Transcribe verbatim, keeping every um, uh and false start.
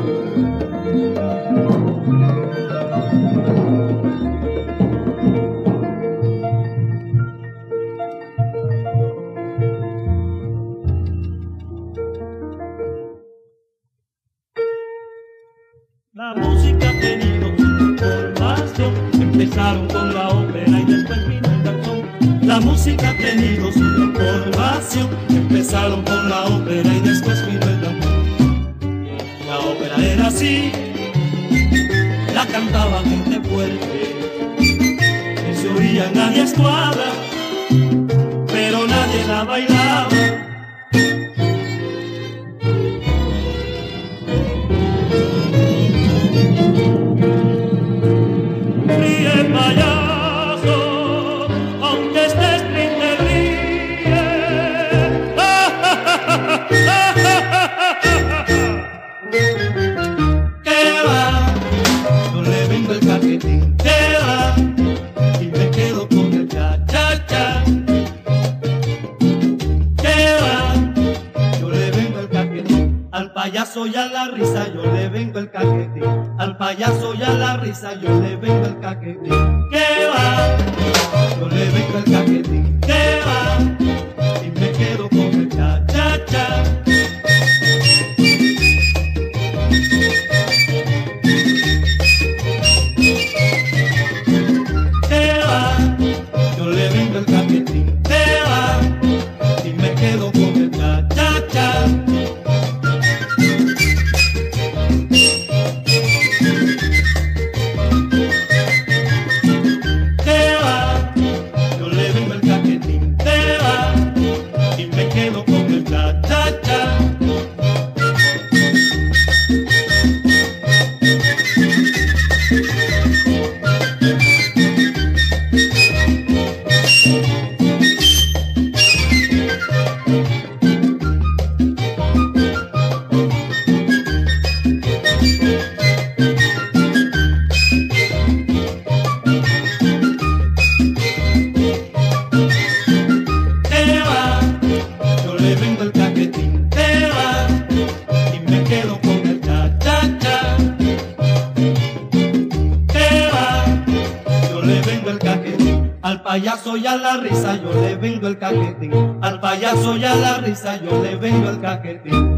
La música ha tenido su formación, empezaron con la ópera y después vino el danzón. La música ha tenido su formación, empezaron con la ópera y después vino el danzón. La ópera era así, la cantaba gente fuerte, que se oía en la escuadra, pero nadie la bailaba. Ríe, payaso, aunque estés triste, ríe. ¿Qué va? Yo le vengo el caquetín. ¿Qué va? Y me quedo con el cha, cha, cha. ¿Qué va? Yo le vengo el caquetín. Al payaso y a la risa yo le vengo el caquetín. Al payaso y a la risa yo le vengo el caquetín. ¿Qué va? Yo le vengo el caquetín. ¿Qué va? Y me quedo con el cha, cha, cha. ¿Qué va? Yo le vengo el caquetín. ¿Qué va? Y me quedo con el cha, cha, cha. Al payaso y a la risa yo le vengo el caquetín. Al payaso y a la risa yo le vengo el caquetín.